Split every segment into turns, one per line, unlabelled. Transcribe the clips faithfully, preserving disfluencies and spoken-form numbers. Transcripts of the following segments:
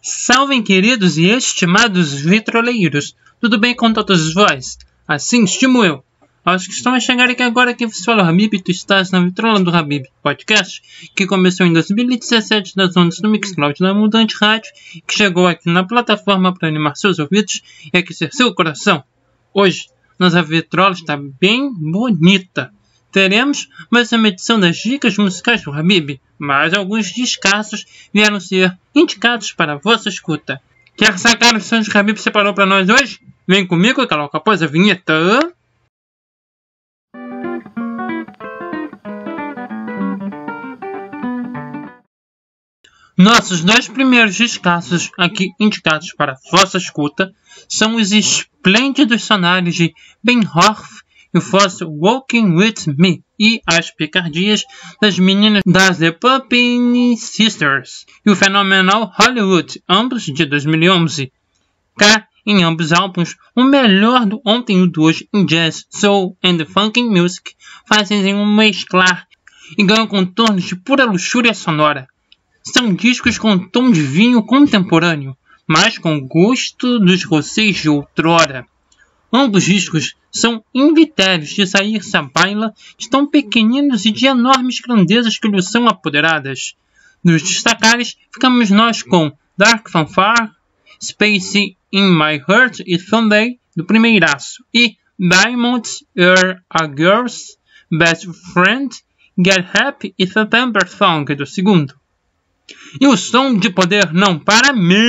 Salvem, queridos e estimados vitroleiros! Tudo bem com todos vós? Assim estimo eu. Aos que estão a chegar aqui agora, que vos fala o Habib, tu estás na Vitrola do Habib Podcast, que começou em dois mil e dezessete nas ondas do Mixcloud da Mudante Rádio, que chegou aqui na plataforma para animar seus ouvidos e aquecer seu coração. Hoje, nossa Vitrola está bem bonita. Teremos mais uma edição das dicas musicais do Habib, mas alguns descassos vieram ser indicados para a vossa escuta. Quer sacar os sons que o Habib separou para nós hoje? Vem comigo e coloca após a vinheta. Nossos dois primeiros descassos aqui indicados para a vossa escuta são os esplêndidos sonares de Ben Horf e o fóssil Walking With Me e as picardias das meninas das The Pumpkin Sisters e o fenomenal Hollywood, ambos de dois mil e onze. Cá, em ambos álbuns, o melhor do ontem e do hoje em jazz, soul and funk music fazem um mesclar e ganham contornos de pura luxúria sonora. São discos com tom de vinho contemporâneo, mas com gosto dos rosés de outrora. Ambos discos são invitérios de sair-se à baila de tão pequeninos e de enormes grandezas que lhes são apoderadas. Nos destacares, ficamos nós com Dark Fanfare, Space in My Heart e Sunday, do primeiraço, e Diamonds Are a Girl's Best Friend, Get Happy e September Song, do segundo. E o som de poder não para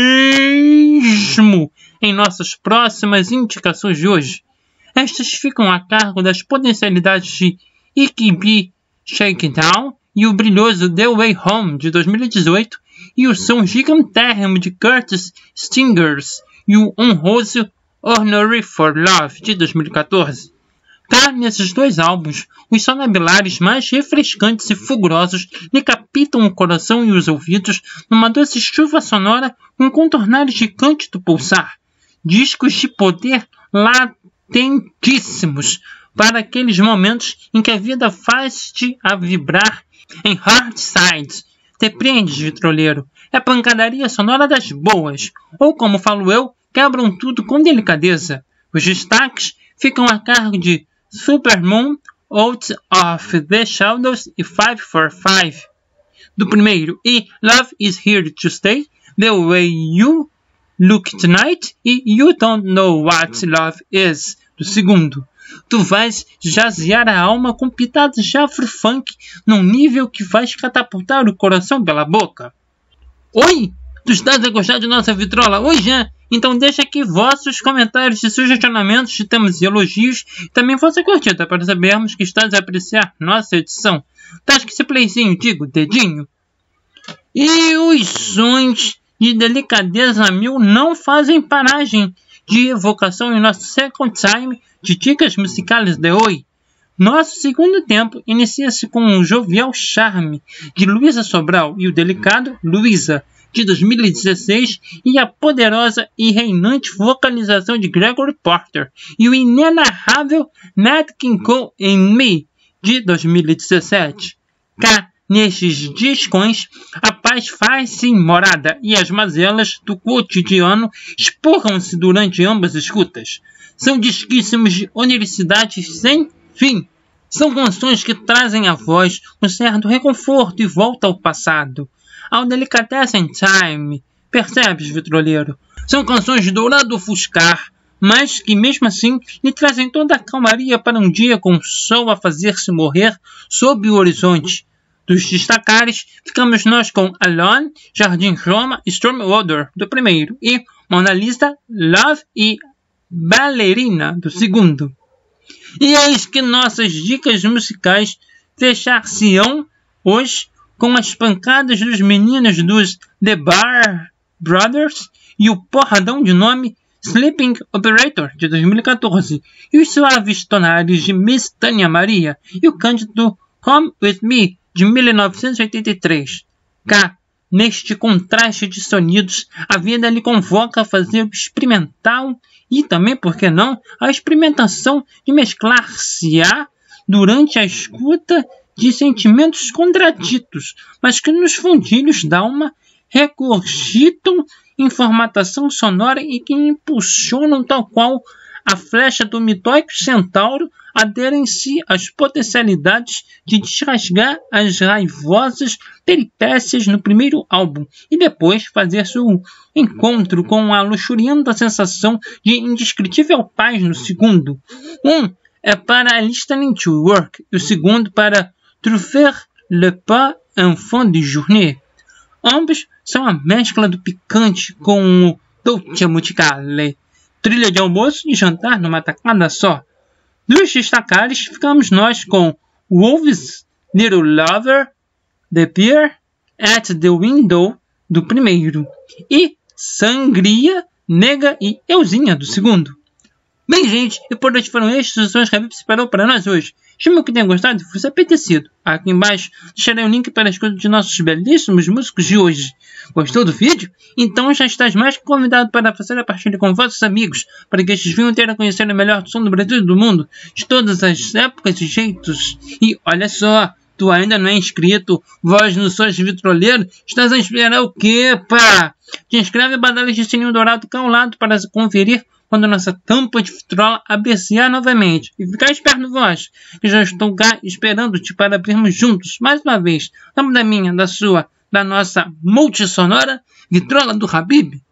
mesmo em nossas próximas indicações de hoje. Estas ficam a cargo das potencialidades de Ikebe Shakedown e o brilhoso The Way Home de dois mil e dezoito e o som gigantérrimo de Curtis Stingers e o honroso Honorary for Love de dois mil e quatorze. Cá, nesses dois álbuns, os sonobilares mais refrescantes e fulgurosos lhe capitam o coração e os ouvidos numa doce chuva sonora com contornares de cântido pulsar. Discos de poder latentíssimos para aqueles momentos em que a vida faz-te a vibrar em hard side. Te prendes, vitroleiro. É pancadaria sonora das boas. Ou, como falo eu, quebram tudo com delicadeza. Os destaques ficam a cargo de Supermoon, Out of the Shadows e five for five do primeiro e Love is Here to Stay, The Way You Look Tonight e You Don't Know What Love Is do segundo. Tu vais jazear a alma com pitadas de afro-funk num nível que vais catapultar o coração pela boca. Oi! Tu estás a gostar de nossa vitrola? Oi, Jean! Então deixa aqui vossos comentários e sugestionamentos de temas e elogios e também vossa curtida para sabermos que estás a apreciar nossa edição. Tasca esse playzinho, digo, dedinho. E os sons de delicadeza mil não fazem paragem de evocação em nosso second time de dicas musicais de hoje. Nosso segundo tempo inicia-se com um jovial charme de Luísa Sobral e o delicado Luísa, de dois mil e dezesseis, e a poderosa e reinante vocalização de Gregory Porter e o inenarrável Nat King Cole in Me, de dois mil e dezessete. Cá, nestes discões, a paz faz-se morada e as mazelas do cotidiano espurram-se durante ambas escutas. São disquíssimos de oniricidade sem fim. São canções que trazem à voz um certo reconforto e volta ao passado, ao Delicatessen Time. Percebes, vitroleiro? São canções de dourado ofuscar, mas que mesmo assim lhe trazem toda a calmaria para um dia com o sol a fazer-se morrer sob o horizonte. Dos destacares, ficamos nós com Alone, Jardim Roma e Stormwater, do primeiro, e Mona Lisa, Love e Ballerina, do segundo. E eis que nossas dicas musicais fechar-se-ão hoje com as pancadas dos meninos dos The Bar Brothers e o porradão de nome Sleeping Operator, de dois mil e quatorze, e os suaves tonares de Miss Tânia Maria e o cândido Come With Me, de mil novecentos e oitenta e três. Cá, neste contraste de sonidos, a vida lhe convoca a fazer o experimental e também, por que não, a experimentação de mesclar-se-á durante a escuta de sentimentos contraditos, mas que nos fundilhos da alma regurgitam em formatação sonora e que impulsionam, tal qual a flecha do mitóico centauro, aderem-se às potencialidades de desrasgar as raivosas peripécias no primeiro álbum e depois fazer seu encontro com a luxurienta sensação de indescritível paz no segundo. Um é para Listening to Work e o segundo para Trouver le pas en fin de journée. Ambos são a mescla do picante com o dolce musicale, trilha de almoço e jantar numa tacada só. Dos destacares, ficamos nós com Wolf's Little Lover, The Pier, At the Window, do primeiro, e Sangria, Nega e Euzinha, do segundo. Bem, gente, e por hoje foram estes os sons que a Habib separou para nós hoje. Espero que tenham gostado e fosse apetecido. Aqui embaixo deixarei o link para a escuta de nossos belíssimos músicos de hoje. Gostou do vídeo? Então já estás mais que convidado para fazer a partilha com vossos amigos, para que estes venham ter a conhecer o melhor som do Brasil e do mundo, de todas as épocas e jeitos. E olha só, tu ainda não é inscrito, voz no Sons de Vitroleiro, estás a esperar o quê, pá? Te inscreve e badala de sininho dourado cá ao lado para conferir quando nossa tampa de vitrola abecear novamente. E ficar esperto, voz, que já estou cá esperando-te para abrirmos juntos, mais uma vez, tampa da minha, da sua, da nossa multissonora vitrola do Habib.